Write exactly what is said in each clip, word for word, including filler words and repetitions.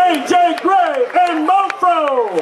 A J Gray and Mofro.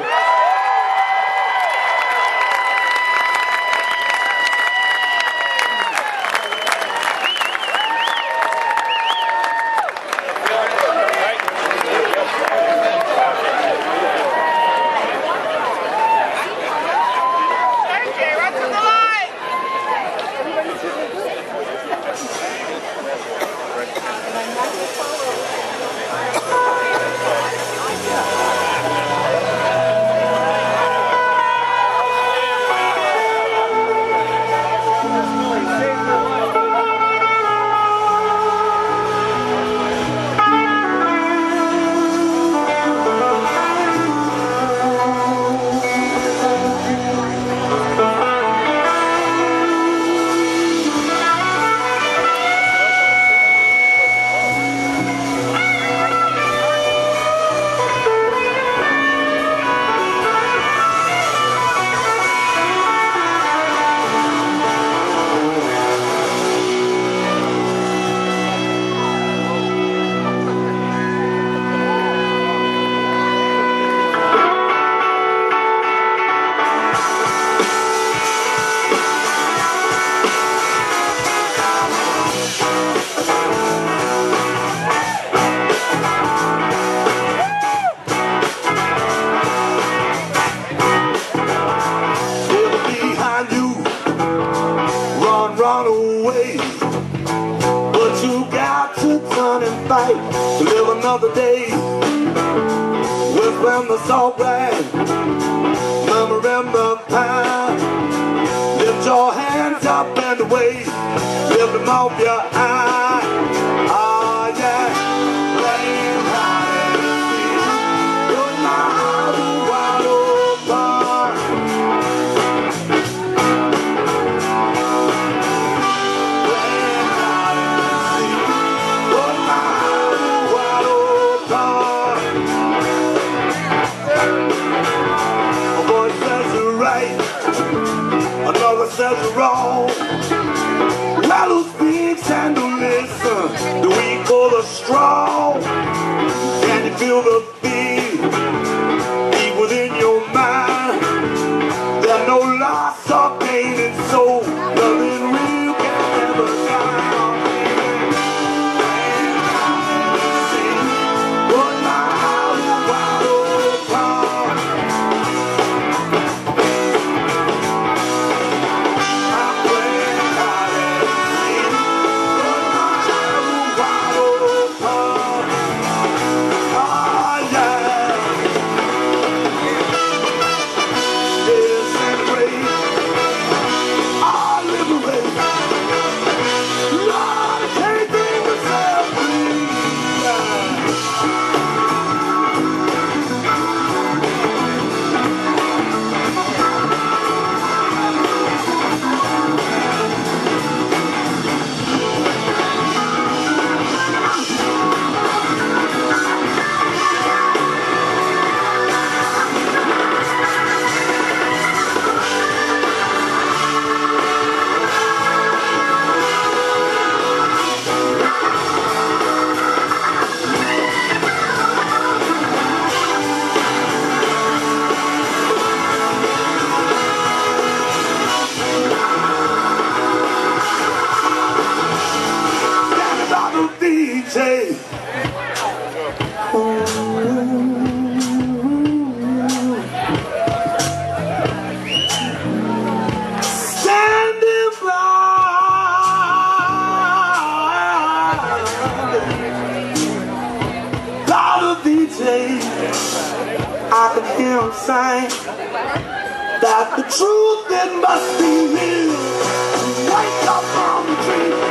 To live another day with the salt brand, remembering the pine. Lift your hands up and wave, lift them off your eye. Ah, yeah, playing hide and seek, good night, the wide open. Playing hide and seek, good night, the wide open. A voice says you're right, another says you're wrong. Well, who speaks and who listens? The weak or the strong? Can you feel the beat deep within your mind? There's no loss or pain in soul, nothing real can ever die. I can hear him saying that the truth, it must be real. Wake up from the tree.